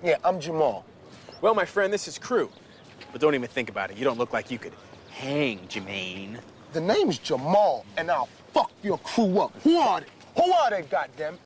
Yeah, I'm Jamal. Well, my friend, this is Crew. But don't even think about it. You don't look like you could hang, Jermaine. The name's Jamal, and I'll fuck your crew up. Who are they? Who are they, goddamn?